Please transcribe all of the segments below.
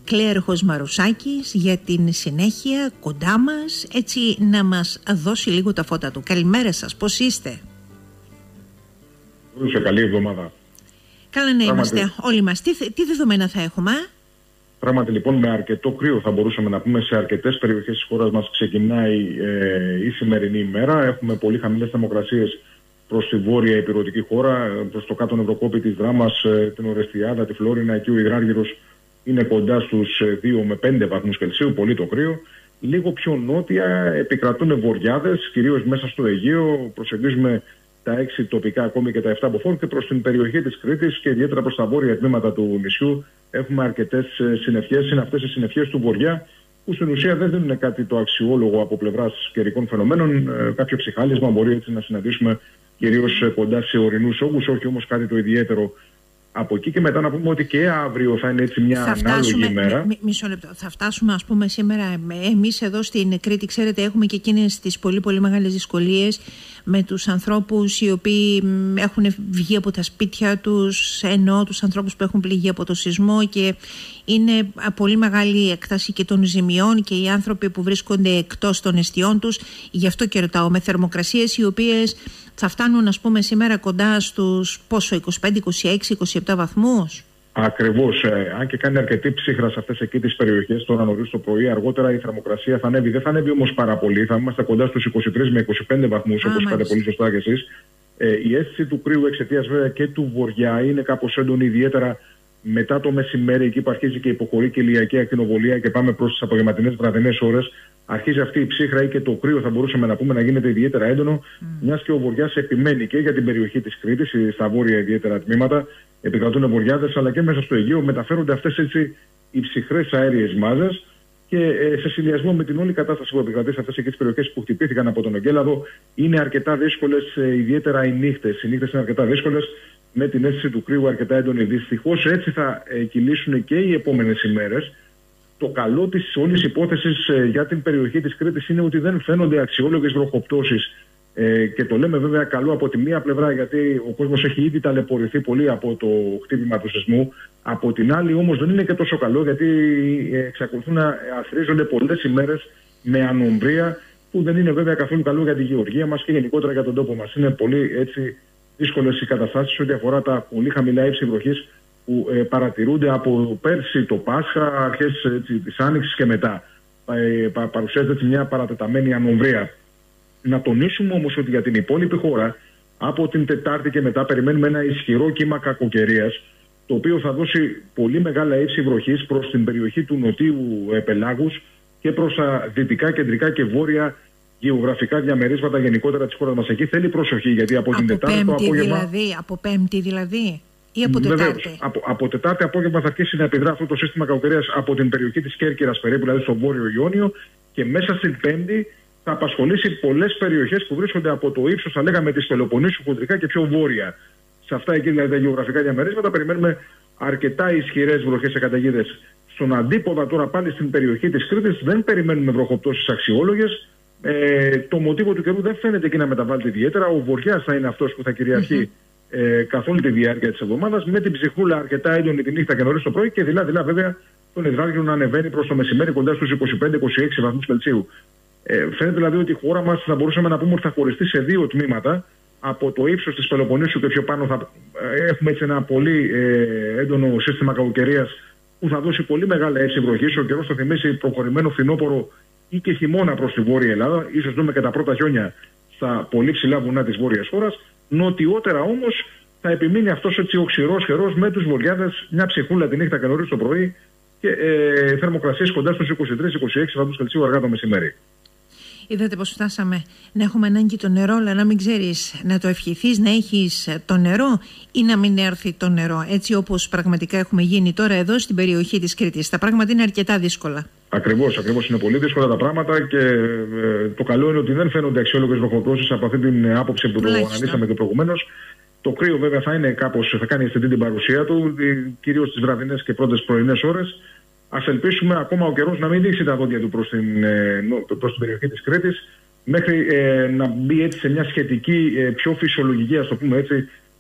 Κλέαρχος Μαρουσάκης για την συνέχεια κοντά μας, έτσι να μας δώσει λίγο τα φώτα του. Καλημέρα σας, πώς είστε? Καλή εβδομάδα. Καλά να είμαστε όλοι μας. Τι δεδομένα θα έχουμε? Πράγματι λοιπόν με αρκετό κρύο θα μπορούσαμε να πούμε σε αρκετές περιοχές της χώρας μας ξεκινάει η σημερινή ημέρα. Έχουμε πολύ χαμηλές θερμοκρασίες προς τη βόρεια ηπειρωτική χώρα, προς το κάτω νευροκόπη της Δράμας, την Ορεστιάδα, τη Φλόρινα. Εκεί ο υδράργυρος είναι κοντά στους 2 με 5 βαθμούς Κελσίου, πολύ το κρύο. Λίγο πιο νότια επικρατούν βοριάδες, κυρίως μέσα στο Αιγαίο. Προσεγγίζουμε τα 6 τοπικά, ακόμη και τα 7 μποφόρ, και προς την περιοχή της Κρήτης και ιδιαίτερα προς τα βόρεια τμήματα του νησιού έχουμε αρκετές συννεφιές. Είναι αυτές οι συννεφιές του βοριά που στην ουσία δεν δίνουν κάτι το αξιόλογο από πλευράς καιρικών φαινομένων. Κάποιο ψυχάλισμα μπορεί έτσι να συναντήσουμε κυρίως κοντά σε ορεινούς όγκους, όχι όμως κάτι το ιδιαίτερο. Από εκεί και μετά να πούμε ότι και αύριο θα είναι έτσι μια ανάλογη ημέρα. Μισό λεπτό. Θα φτάσουμε, ας πούμε, σήμερα. Εμείς εδώ στην Κρήτη, ξέρετε, έχουμε και εκείνες τις πολύ πολύ μεγάλες δυσκολίες με τους ανθρώπους οι οποίοι έχουν βγει από τα σπίτια τους, ενώ τους ανθρώπους που έχουν πληγεί από το σεισμό, και είναι πολύ μεγάλη η έκταση και των ζημιών και οι άνθρωποι που βρίσκονται εκτός των εστιών τους. Γι' αυτό και ρωτάω, με θερμοκρασίες οι οποίες θα φτάνουν, ας πούμε, σήμερα κοντά στους πόσο, 25, 26, 27 βαθμούς. Ακριβώς. Αν και κάνει αρκετή ψύχρα σε αυτές εκεί τις περιοχές, τώρα νωρίς το πρωί, αργότερα η θερμοκρασία θα ανέβει. Δεν θα ανέβει όμως πάρα πολύ. Θα είμαστε κοντά στους 23 με 25 βαθμούς, όπως είπατε πολύ σωστά κι εσείς. Η αίσθηση του κρύου εξαιτίας βέβαια και του βοριά είναι κάπως έντονη, ιδιαίτερα μετά το μεσημέρι, εκεί που αρχίζει και υποχωρεί και η ηλιακή ακτινοβολία και πάμε προς τις απογευματινές βραδινές ώρες. Αρχίζει αυτή η ψύχρα ή και το κρύο, θα μπορούσαμε να πούμε, να γίνεται ιδιαίτερα έντονο, μιας και ο βοριάς επιμένει και για την περιοχή της Κρήτης, στα βόρεια ιδιαίτερα τμήματα, επικρατούν βοριάδες, αλλά και μέσα στο Αιγαίο μεταφέρονται αυτές έτσι οι ψυχρές αέριες μάζες, και σε συνδυασμό με την όλη κατάσταση που επικρατεί σε αυτές εκεί τις περιοχές που χτυπήθηκαν από τον εγκέλαδο, είναι αρκετά δύσκολες, ιδιαίτερα οι νύχτες. Οι νύχτες είναι αρκετά δύσκολες, με την αίσθηση του κρύου αρκετά έντονη. Δυστυχώς έτσι θα κυλήσουν και οι επόμενες ημέρες. Το καλό της όλης υπόθεσης για την περιοχή της Κρήτης είναι ότι δεν φαίνονται αξιόλογες βροχοπτώσεις. Και το λέμε βέβαια καλό από τη μία πλευρά, γιατί ο κόσμος έχει ήδη ταλαιπωρηθεί πολύ από το χτύπημα του σεισμού. Από την άλλη όμως δεν είναι και τόσο καλό, γιατί εξακολουθούν να αθροίζονται πολλές ημέρες με ανομβρία, που δεν είναι βέβαια καθόλου καλό για τη γεωργία μας και γενικότερα για τον τόπο μας. Είναι πολύ έτσι δύσκολες οι καταστάσεις ό,τι αφορά τα πολύ χαμηλά ύψη βροχής που παρατηρούνται από πέρσι το Πάσχα, αρχές της Άνοιξης και μετά. Παρουσιάζεται έτσι μια παρατεταμένη ανομβρία. Να τονίσουμε όμως ότι για την υπόλοιπη χώρα, από την Τετάρτη και μετά, περιμένουμε ένα ισχυρό κύμα κακοκαιρίας, το οποίο θα δώσει πολύ μεγάλα ύψη βροχής προς την περιοχή του νοτίου πελάγους και προς τα δυτικά, κεντρικά και βόρεια γεωγραφικά διαμερίσματα γενικότερα της χώρας μας. Εκεί θέλει προσοχή, γιατί από την Τετάρτη το απόγευμα. Από Πέμπτη δηλαδή, ή από Τετάρτη? Βεβαίως, από Τετάρτη απόγευμα θα αρχίσει να επιδρά αυτό το σύστημα κακοκαιρίας από την περιοχή της Κέρκυρας περίπου, δηλαδή στο βόρειο Ιόνιο, και μέσα στην Πέμπτη θα απασχολήσει πολλές περιοχές που βρίσκονται από το ύψος, θα λέγαμε, της Πελοποννήσου χοντρικά και πιο βόρεια. Σε αυτά εκεί δηλαδή τα γεωγραφικά διαμερίσματα περιμένουμε αρκετά ισχυρές βροχές σε καταιγίδες. Στον αντίποδα τώρα πάλι στην περιοχή της Κρήτης δεν περιμένουμε βροχοπτώσεις αξιόλογες. Το μοτίβο του καιρού δεν φαίνεται εκεί να μεταβάλλεται ιδιαίτερα. Ο βοριάς θα είναι αυτός που θα κυριαρχεί καθ' όλη τη διάρκεια της εβδομάδας, με την ψυχούλα αρκετά έντονη τη νύχτα και νωρίς το πρωί, και δειλά βέβαια τον υδράργυρο να ανεβαίνει προς το μεσημέρι κοντά στους 25-26 βαθμούς Κελσίου. Φαίνεται δηλαδή ότι η χώρα μας θα μπορούσαμε να πούμε ότι θα χωριστεί σε δύο τμήματα. Από το ύψος της Πελοποννήσου και πιο πάνω θα έχουμε έτσι ένα πολύ έντονο σύστημα κακοκαιρίας που θα δώσει πολύ μεγάλα ύψη βροχής. Ο καιρός θα θυμίσει προχωρημένο φθινόπωρο ή και χειμώνα προς τη Βόρεια Ελλάδα. Ίσως δούμε και τα πρώτα χιόνια στα πολύ ψηλά βουνά της βόρειας χώρας. Νοτιότερα όμως θα επιμείνει αυτός έτσι ο ξηρός καιρός με τους βοριάδες, μια ψυχούλα τη νύχτα και νωρίς το πρωί, και θερμοκρασίες κοντά στους 23-26 βαθμούς Κελσίου αργά το μεσημέρι. Είδατε πως φτάσαμε να έχουμε ανάγκη το νερό, αλλά να μην ξέρεις να το ευχηθείς να έχεις το νερό ή να μην έρθει το νερό. Έτσι όπως πραγματικά έχουμε γίνει τώρα εδώ στην περιοχή της Κρήτης. Τα πράγματα είναι αρκετά δύσκολα. Ακριβώς είναι πολύ δύσκολα τα πράγματα, και το καλό είναι ότι δεν φαίνονται αξιόλογες βροχοπτώσεις από αυτή την άποψη που το αναλύσαμε και προηγουμένως. Το κρύο βέβαια θα κάνει αισθητή την παρουσία του, κυρίως στις βραδινές και πρώτες πρωινές ώρες. Ας ελπίσουμε ακόμα ο καιρός να μην δείξει τα δόντια του προς την περιοχή της Κρήτης, μέχρι να μπει έτσι σε μια σχετική πιο φυσιολογική, ας το πούμε έτσι,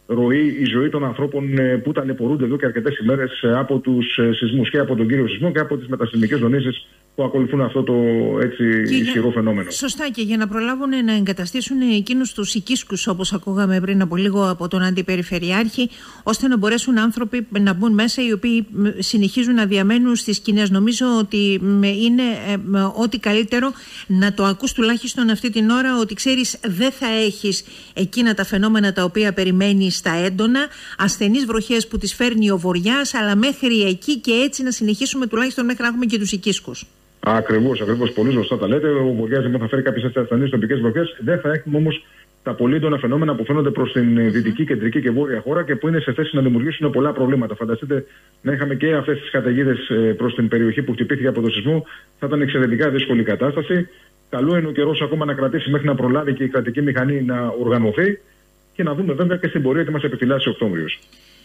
ροή η ζωή των ανθρώπων που ταλαιπωρούνται εδώ και αρκετές ημέρες από τους σεισμούς, και από τον κύριο σεισμό και από τις μετασεισμικές δονήσεις που ακολουθούν αυτό το ισχυρό φαινόμενο. Σωστά, και για να προλάβουν να εγκαταστήσουν εκείνους τους οικίσκους, όπως ακούγαμε πριν από λίγο από τον Αντιπεριφερειάρχη, ώστε να μπορέσουν άνθρωποι να μπουν μέσα οι οποίοι συνεχίζουν να διαμένουν στις σκηνές. Νομίζω ότι είναι ό,τι καλύτερο να το ακούς τουλάχιστον αυτή την ώρα, ότι ξέρεις δεν θα έχεις εκείνα τα φαινόμενα τα οποία περιμένεις στα έντονα, ασθενείς βροχές που τις φέρνει ο βοριάς, αλλά μέχρι εκεί, και έτσι να συνεχίσουμε τουλάχιστον μέχρι να έχουμε και τους οικίσκους. Ακριβώς. Πολύ σωστά τα λέτε. Ο βοριάς θα φέρει κάποιες ασθενείς τοπικές βροχές. Δεν θα έχουμε όμως τα πολύ έντονα φαινόμενα που φαίνονται προς την δυτική, κεντρική και βόρεια χώρα και που είναι σε θέση να δημιουργήσουν πολλά προβλήματα. Φανταστείτε να είχαμε και αυτές τις καταιγίδες προς την περιοχή που χτυπήθηκε από το σεισμό. Θα ήταν εξαιρετικά δύσκολη κατάσταση. Καλό είναι ο καιρός ακόμα να κρατήσει μέχρι να προλάβει και η κρατική μηχανή να οργανωθεί και να δούμε βέβαια και στην πορεία τι μας επιφυλάσσει ο Οκτώβριος.